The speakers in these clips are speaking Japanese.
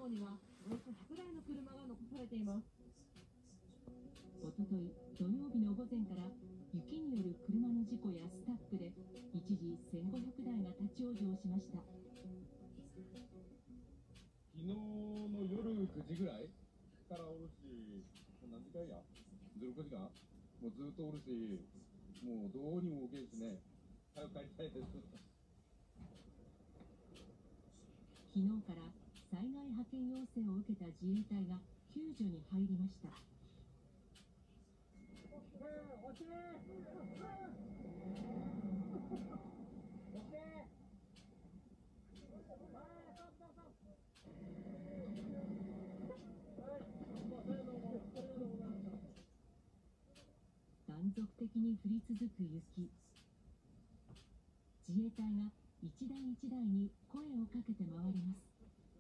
にはおよそ100台の車が残されています。 おととい土曜日の午前から雪による車の事故やスタックで一時1500台が立ち往生しました。 昨日の夜9時ぐらいからおるし、何時間や ?16 時間もうずっとおるし、もうどうにも動けんしね。早く帰りたいです。 昨日から災害派遣要請を受けた自衛隊が救助に入りました。断続的に降り続く雪。自衛隊が一台一台に声をかけて回ります。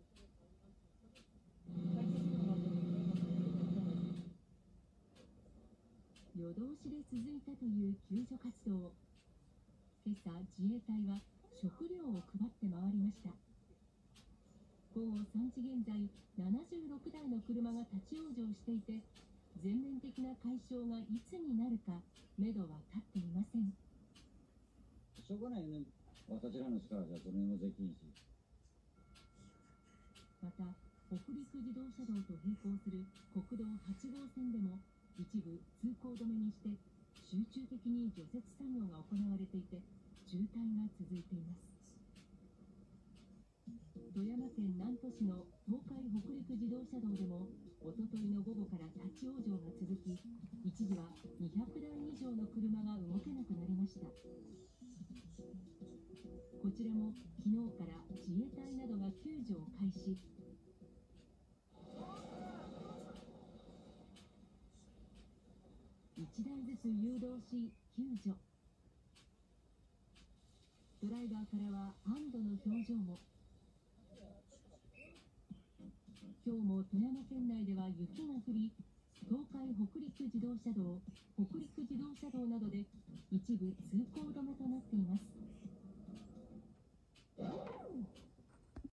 夜通しで続いたという救助活動。今朝、自衛隊は食料を配って回りました。午後3時現在、76台の車が立ち往生していて、全面的な解消がいつになるか、目処は立っていません。 しょうがないね。私らの力じゃそれもできんし。 また、北陸自動車道と並行する国道8号線でも一部通行止めにして集中的に除雪作業が行われていて渋滞が続いています。富山県南砺市の東海北陸自動車道でもおとといの午後から立ち往生が続き、一時は200台以上の車が動けなくなりました。こちらも昨日から自衛隊などが救助を開始。1台ずつ誘導し救助。ドライバーからは安堵の表情も。今日も富山県内では雪が降り、東海北陸自動車道、北陸自動車道などで一部通行止めとなっています。